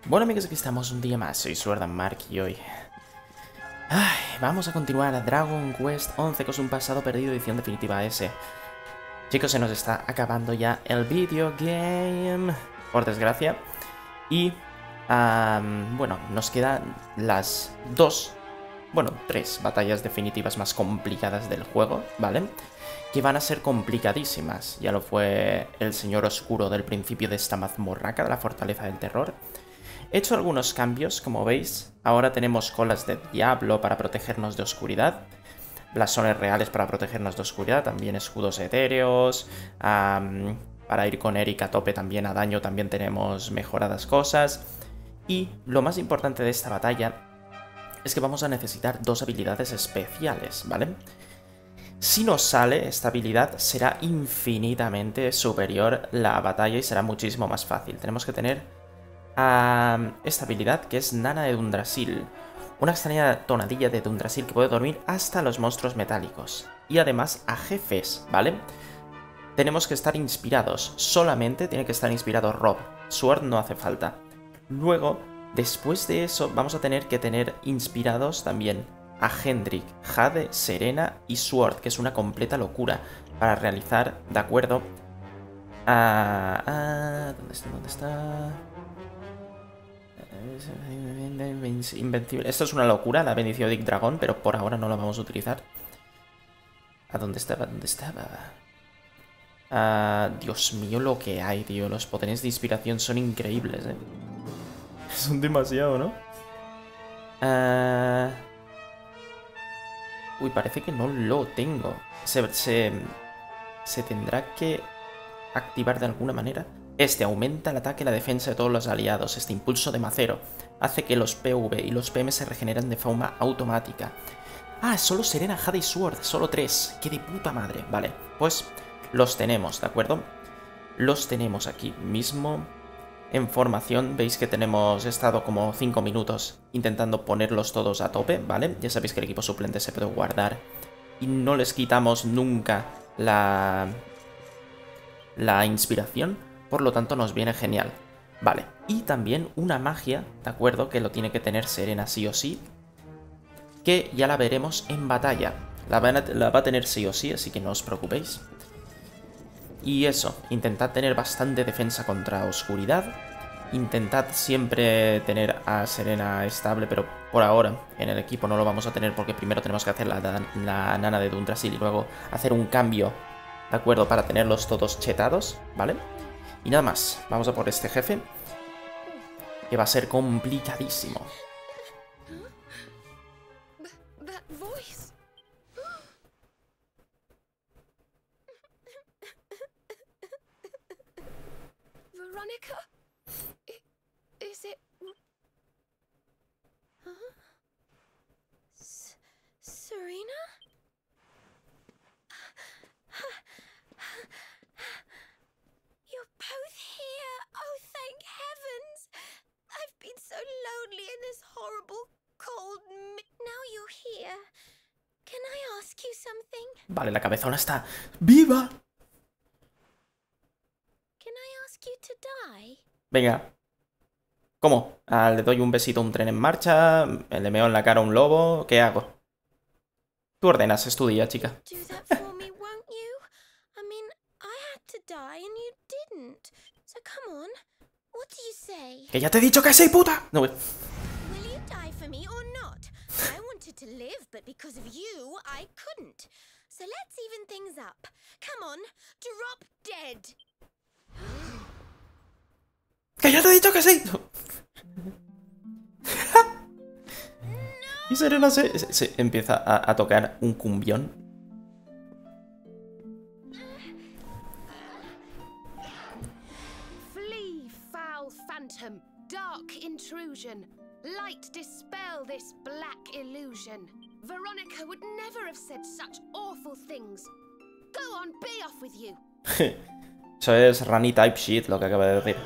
Bueno amigos, aquí estamos un día más, soy Sword&Mark y hoy... vamos a continuar a Dragon Quest 11 con un pasado perdido edición definitiva S. Chicos, se nos está acabando ya el video game, por desgracia. Y, bueno, nos quedan las tres batallas definitivas más complicadas del juego, ¿vale? Que van a ser complicadísimas. Ya lo fue el señor oscuro del principio de esta mazmorraca, de la fortaleza del terror. He hecho algunos cambios, como veis. Ahora tenemos colas de diablo para protegernos de oscuridad, blasones reales para protegernos de oscuridad, también escudos etéreos, para ir con Eric a tope también a daño también tenemos mejoradas cosas. Y lo más importante de esta batalla es que vamos a necesitar dos habilidades especiales, ¿vale? Si nos sale esta habilidad será infinitamente superior la batalla y será muchísimo más fácil. Tenemos que tener esta habilidad que es Nana de Dundrasil, una extraña tonadilla de Dundrasil que puede dormir hasta los monstruos metálicos y además a jefes, ¿vale? Tenemos que estar inspirados, solamente tiene que estar inspirado Rob, Sword no hace falta. Luego, después de eso, vamos a tener que tener inspirados también a Hendrik, Jade, Serena y Sword, que es una completa locura para realizar, ¿de acuerdo? ¿Dónde está? Invencible. Esto es una locura, la bendición de Dick Dragon, pero por ahora no la vamos a utilizar. ¿A dónde estaba? ¿Dónde estaba? Dios mío, lo que hay, tío. Los poderes de inspiración son increíbles, ¿eh? Son demasiado, ¿no? Uy, parece que no lo tengo. Se tendrá que activar de alguna manera. Este aumenta el ataque y la defensa de todos los aliados. Este impulso de macero hace que los PV y los PM se regeneren de forma automática. Solo Serena, Jade y Sword. Solo 3. ¡Qué de puta madre! Vale, pues los tenemos, ¿de acuerdo? Los tenemos aquí mismo en formación. Veis que he estado como 5 minutos intentando ponerlos todos a tope, ¿vale? Ya sabéis que el equipo suplente se puede guardar y no les quitamos nunca la inspiración. Por lo tanto nos viene genial. Vale, y también una magia, ¿de acuerdo? Que lo tiene que tener Serena sí o sí, que ya la veremos en batalla. La va a tener sí o sí, así que no os preocupéis. Y eso, intentad tener bastante defensa contra oscuridad. Intentad siempre tener a Serena estable, pero por ahora en el equipo no lo vamos a tener porque primero tenemos que hacer la nana de Dundrasil y luego hacer un cambio, ¿de acuerdo? Para tenerlos todos chetados, ¿vale? Y nada más, vamos a por este jefe, que va a ser complicadísimo. Veronica? Is it... Huh? Serena? You're both here! Oh, thank heavens! I've been so lonely in this horrible, cold... Now you're here. Can I ask you something? Vale, la cabezona está viva. Can I ask you to die? Venga. ¿Cómo? ¿Le doy un besito a un tren en marcha? ¿Le meo en la cara a un lobo? ¿Qué hago? Tú ordenas, es tu día, chica. Do that for me, won't you? I mean, I had to die and you didn't. So come on. What do you say? ¡Que ya te he dicho que sí, puta! No, Will you die for me or not? I wanted to live, but because of you, I couldn't. So let's even things up. Come on, drop dead. ¡Que ya te he dicho que sí! Y Serena se empieza a tocar un cumbión. Flee, foul phantom, dark intrusion. Light dispel this black illusion. Veronica would never have said such awful things. Go on, be off with you. Eso es Rani type shit lo que acaba de decir.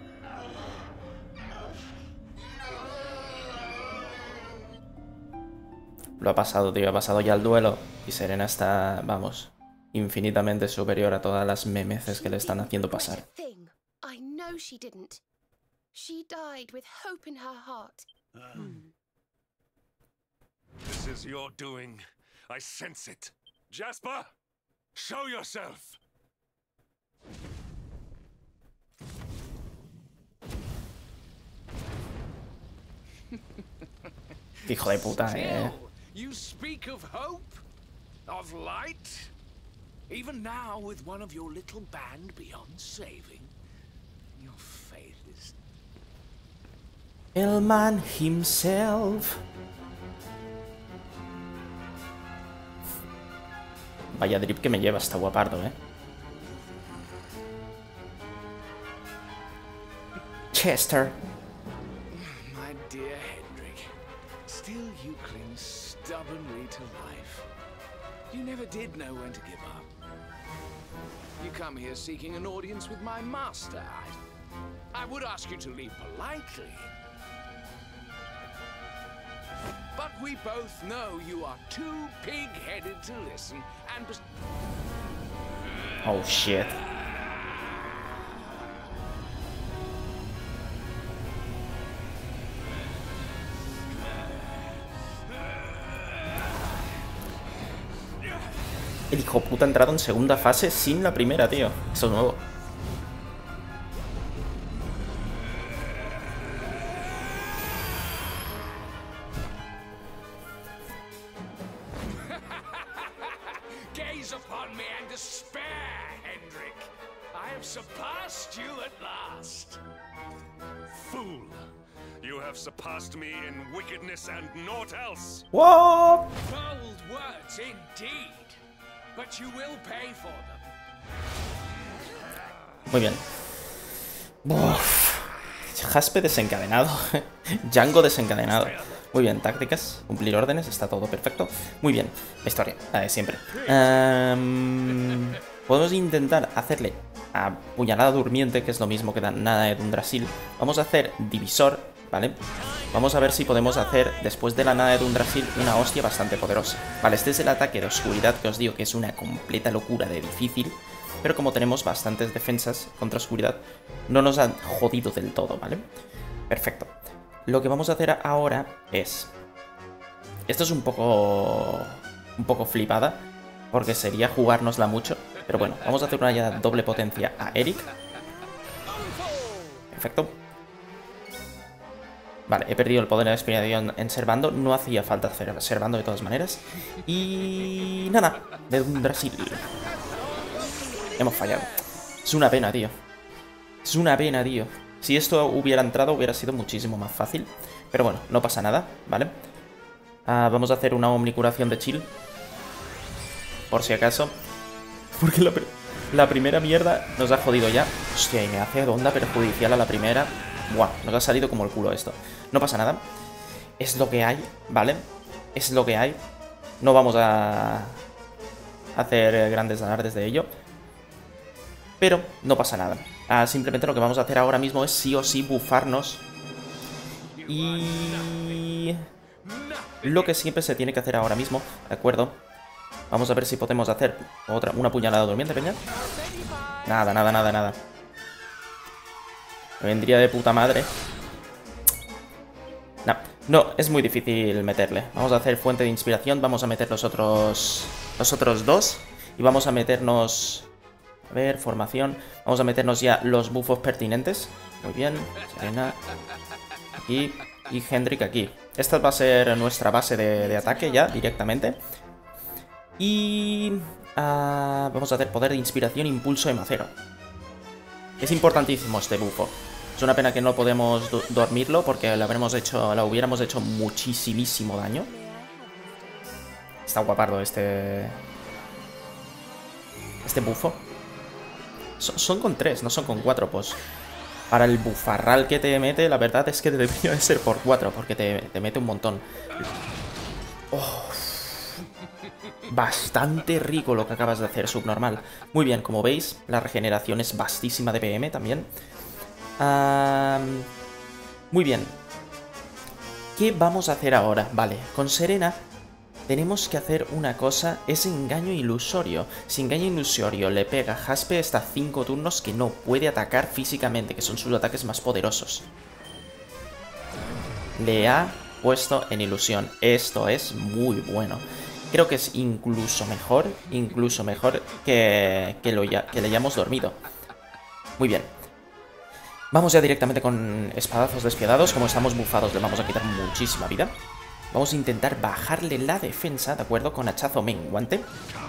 Lo ha pasado, tío. Ha pasado ya el duelo. Y Serena está, vamos, infinitamente superior a todas las memeces que le están haciendo pasar. She died with hope in her heart. This is your doing. I sense it. Jasper, show yourself. Hijo de puta, You speak of hope? Of light? Even now, with one of your little band beyond saving, your faith is... El man himself. Vaya drip que me lleva hasta guapardo, Chester. My dear Hendrik, still you cling stubbornly to life. You never did know when to give up. You come here seeking an audience with my master. I would ask you to leave politely. But we both know you are too pig-headed to listen, and... Oh shit. El hijo puta ha entrado en segunda fase sin la primera, tío. Eso es nuevo. Gaze upon me and despair, Hendrik. I have surpassed you at last. Fool! You have surpassed me in wickedness and naught else. What? Bold words indeed. But you will pay for them. Muy bien. Uf. Jaspe desencadenado. Django desencadenado. Muy bien, tácticas, cumplir órdenes, está todo perfecto. Muy bien, la historia, la de siempre. Podemos intentar hacerle a puñalada durmiente, que es lo mismo que nada de Dundrasil. Vamos a hacer divisor, ¿vale? Vamos a ver si podemos hacer, después de la nada de Dundrasil, una hostia bastante poderosa. Vale, este es el ataque de oscuridad que os digo que es una completa locura de difícil. Pero como tenemos bastantes defensas contra oscuridad, no nos han jodido del todo, ¿vale? Perfecto. Lo que vamos a hacer ahora es... Esto es un poco flipada, porque sería jugárnosla mucho. Pero bueno, vamos a hacer una doble potencia a Eric. Perfecto. Vale, he perdido el poder de la inspiración en Servando. No hacía falta hacer Servando de todas maneras. Y... nada, de Dundrasil. Hemos fallado. Es una pena, tío. Es una pena, tío. Si esto hubiera entrado hubiera sido muchísimo más fácil. Pero bueno, no pasa nada, ¿vale? Vamos a hacer una omnicuración de chill. Por si acaso. Porque la primera mierda nos ha jodido ya. Hostia, y me hace onda perjudicial a la primera. Buah, nos ha salido como el culo esto. No pasa nada. Es lo que hay, ¿vale? Es lo que hay. No vamos a hacer grandes alardes de ello. Pero no pasa nada. Simplemente lo que vamos a hacer ahora mismo es sí o sí bufarnos. Y... lo que siempre se tiene que hacer ahora mismo, ¿de acuerdo? Vamos a ver si podemos hacer una puñalada durmiente, peña. Nada, nada, nada, nada. Me vendría de puta madre. No, es muy difícil meterle. Vamos a hacer fuente de inspiración. Vamos a meter los otros dos. Y vamos a meternos... A ver, formación. Vamos a meternos ya los buffos pertinentes. Muy bien. Serena. Aquí. Y Hendrik aquí. Esta va a ser nuestra base de ataque ya, directamente. Y... vamos a hacer poder de inspiración, impulso de macero. Es importantísimo este bufo. Es una pena que no podemos dormirlo porque le hubiéramos hecho muchísimo daño. Está guapardo este bufo. Son con 3, no son con 4, pues. Para el bufarral que te mete, la verdad es que debería de ser por 4, porque te mete un montón. Oh, bastante rico lo que acabas de hacer, subnormal. Muy bien, como veis, la regeneración es vastísima de PM también. Muy bien. ¿Qué vamos a hacer ahora? Vale, con Serena tenemos que hacer una cosa, es engaño ilusorio. Si engaño ilusorio le pega a Jaspe hasta 5 turnos que no puede atacar físicamente, que son sus ataques más poderosos. le ha puesto en ilusión. Esto es muy bueno. Creo que es incluso mejor que le hayamos dormido. Muy bien. Vamos ya directamente con espadazos despiadados. Como estamos bufados, le vamos a quitar muchísima vida. Vamos a intentar bajarle la defensa, ¿de acuerdo? Con hachazo menguante.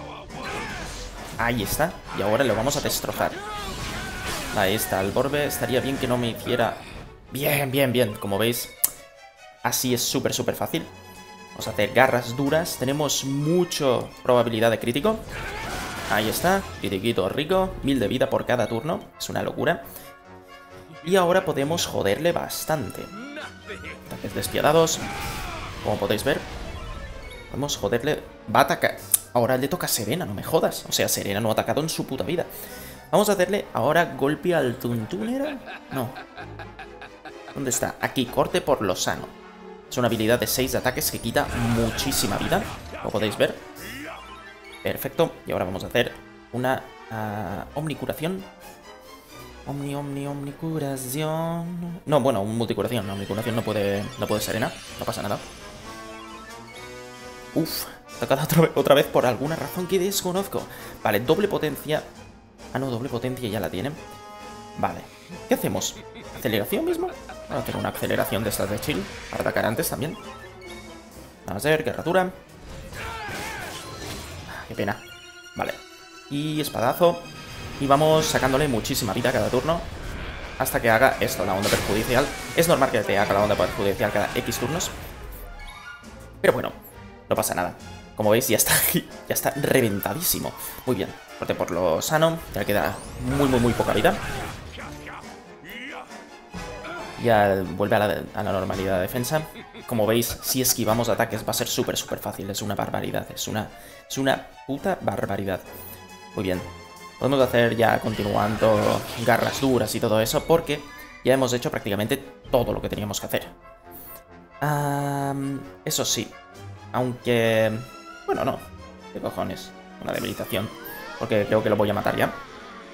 Ahí está. Y ahora lo vamos a destrozar. Ahí está. El Borbe estaría bien que no me hiciera... Bien, bien, bien. Como veis, así es súper, súper fácil. Vamos a hacer garras duras. Tenemos mucha probabilidad de crítico. Ahí está. Critiquito rico. 1000 de vida por cada turno. Es una locura. Y ahora podemos joderle bastante. Ataques despiadados. Como podéis ver, podemos joderle. Va a atacar. Ahora le toca a Serena, no me jodas. O sea, Serena no ha atacado en su puta vida. Vamos a hacerle ahora golpe al tuntún, ¿era? No. ¿Dónde está? Aquí, corte por lo sano. Es una habilidad de 6 de ataques que quita muchísima vida. Como podéis ver. Perfecto. Y ahora vamos a hacer una omnicuración. Omnicuración. No, bueno, un multicuración. No, omnicuración no puede Serena. No pasa nada. Uf, atacado otra vez por alguna razón que desconozco. Vale, doble potencia. Ah, no, doble potencia ya la tiene. Vale, ¿qué hacemos? ¿Aceleración mismo? Vamos a hacer una aceleración de estas de chill para atacar antes también. Vamos a ver, guerratura. Qué pena. Vale, y espadazo. Y vamos sacándole muchísima vida cada turno hasta que haga esto, la onda perjudicial. Es normal que te haga la onda perjudicial cada X turnos. Pero bueno, no pasa nada. Como veis, ya está aquí, ya está reventadísimo. Muy bien, corte por lo sano. Ya le queda muy poca vida. Ya vuelve a la normalidad de defensa. Como veis, si esquivamos ataques va a ser súper fácil. Es una barbaridad, es una puta barbaridad. Muy bien. Podemos hacer ya continuando garras duras y todo eso, porque ya hemos hecho prácticamente todo lo que teníamos que hacer. Eso sí, aunque... Bueno, no. ¿Qué cojones? Una debilitación, porque creo que lo voy a matar ya.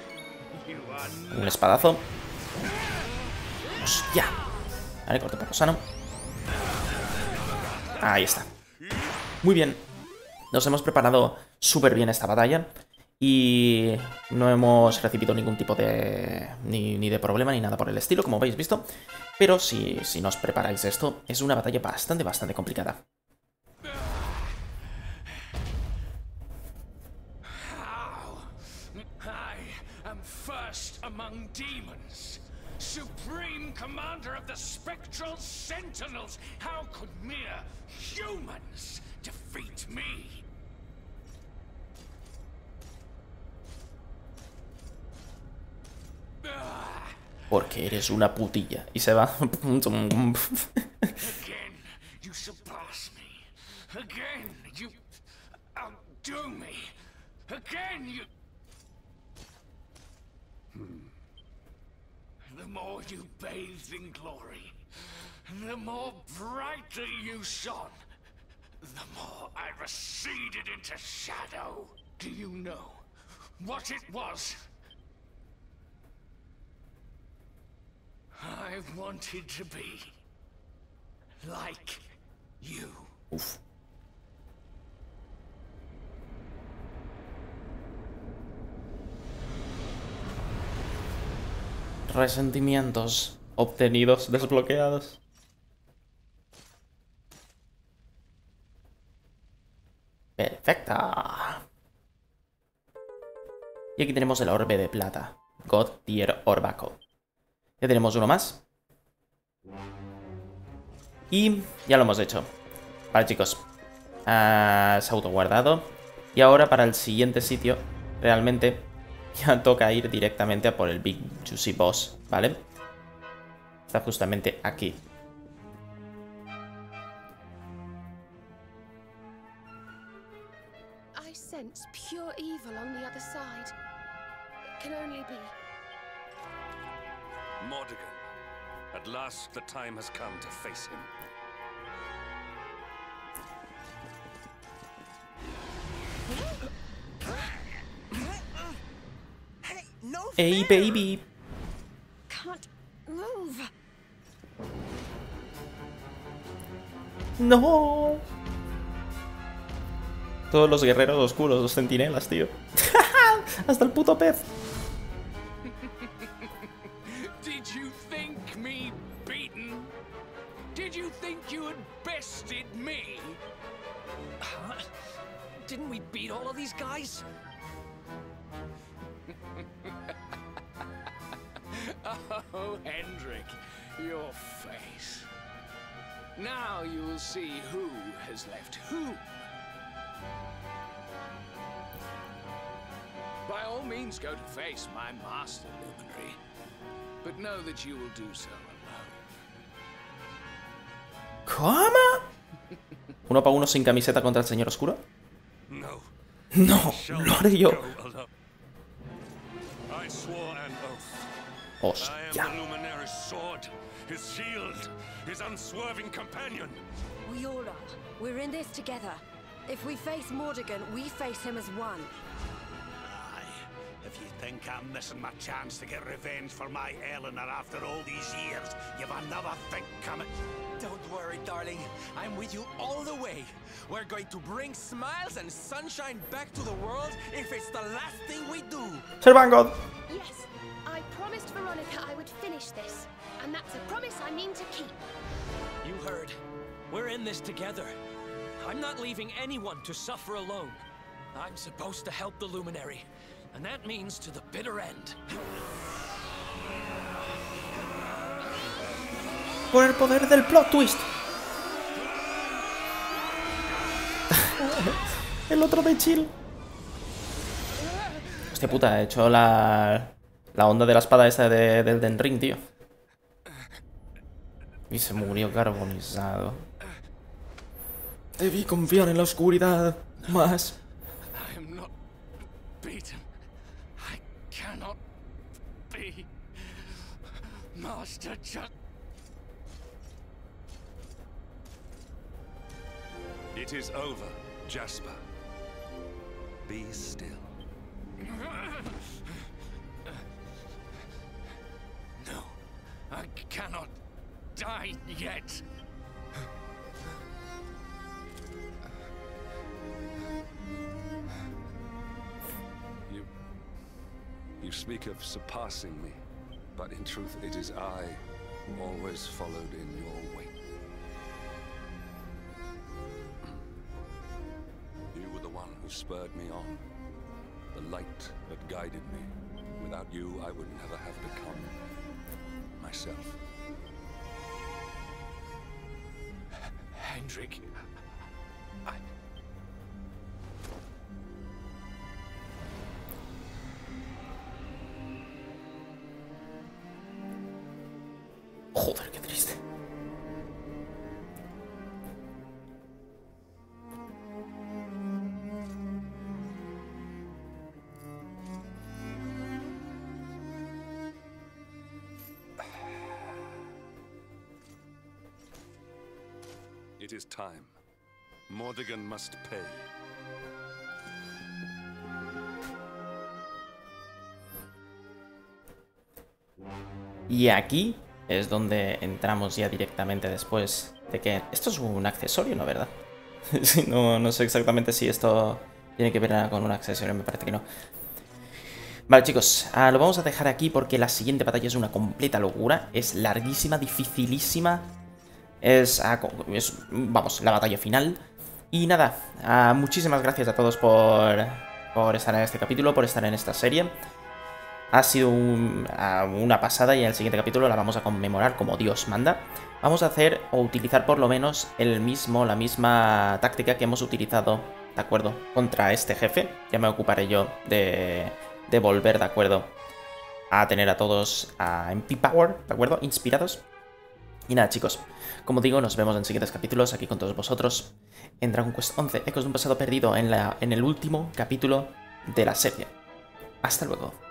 Un espadazo. ¡Hostia! Vale, corte por lo sano. Ahí está. Muy bien. Nos hemos preparado súper bien esta batalla. Y no hemos recibido ningún tipo de... Ni de problema ni nada por el estilo, como habéis visto. Pero si no os preparáis esto, es una batalla bastante complicada. I am first among demons, supreme commander of the spectral sentinels. How could mere humans defeat me? Porque eres una putilla. Y se va. Again, you surpass me. Again, you outdo me. Again, you... The more you bathed in glory, the more brightly you shone, the more I receded into shadow. Do you know what it was? I wanted to be like you. Uf. Resentimientos obtenidos, desbloqueados. Perfecta. Y aquí tenemos el orbe de plata. God Tier Orbaco. Ya tenemos uno más. Y ya lo hemos hecho. Vale, chicos. Se ha autoguardado. Y ahora para el siguiente sitio, realmente ya toca ir directamente a por el Big Juicy Boss, ¿vale? Está justamente aquí. I sense pure evil on the other side. It can only be. Mordegon. At last the time has come to face him. Hey, baby. Can't move. ¡No! Todos los guerreros oscuros, los centinelas, tío. Hasta el puto pez. Did you think me beaten? Did you think you had bested me? Huh? Didn't we beat all of these guys? Oh, Hendrik, your face. Now you'll see who has left whom. By all means, go to face my master, Luminary. But know that you will do so alone. ¿Cómo? ¿Uno para uno sin camiseta contra el señor oscuro? No. No, Shall lo haré yo. go alone. I swore an oath. I Hostia. am the Luminary's sword, his shield, his unswerving companion. We all are. We're in this together. If we face Mordegon, we face him as one. If you think I'm missing my chance to get revenge for my Eleanor after all these years, you've another think coming. Don't worry, darling. I'm with you all the way. We're going to bring smiles and sunshine back to the world if it's the last thing we do. Ser Van Gogh. Yes, I promised Veronica I would finish this, and that's a promise I mean to keep. You heard. We're in this together. I'm not leaving anyone to suffer alone. I'm supposed to help the Luminary, and that means to the bitter end. Por el poder del plot twist. El otro de chill. Hostia puta, he hecho la onda de la espada esta del Elden Ring, tío. Y se murió carbonizado. Debí confiar en la oscuridad más. I am not beaten. I cannot be. Master Just. It is over, Jasper. Be still. No, I cannot die yet. You speak of surpassing me, but in truth it is I who always followed in your wake. You were the one who spurred me on, the light that guided me. Without you, I would never have become myself. Hendrik, Joder, qué triste. It is time. Mordegon must pay. Y aquí es donde entramos ya directamente después de que... Esto es un accesorio, ¿no? ¿Verdad? No sé exactamente si esto tiene que ver con un accesorio, me parece que no. Vale, chicos, lo vamos a dejar aquí porque la siguiente batalla es una completa locura. Es larguísima, dificilísima. Vamos, la batalla final. Y nada, muchísimas gracias a todos por estar en este capítulo, por estar en esta serie. Ha sido una pasada y en el siguiente capítulo la vamos a conmemorar como Dios manda. Vamos a hacer o utilizar por lo menos la misma táctica que hemos utilizado, ¿de acuerdo? Contra este jefe. Ya me ocuparé yo de volver, ¿de acuerdo? A tener a todos en P-Power, ¿de acuerdo? Inspirados. Y nada, chicos, como digo, nos vemos en siguientes capítulos aquí con todos vosotros en Dragon Quest 11, Ecos de un pasado perdido, en el último capítulo de la serie. Hasta luego.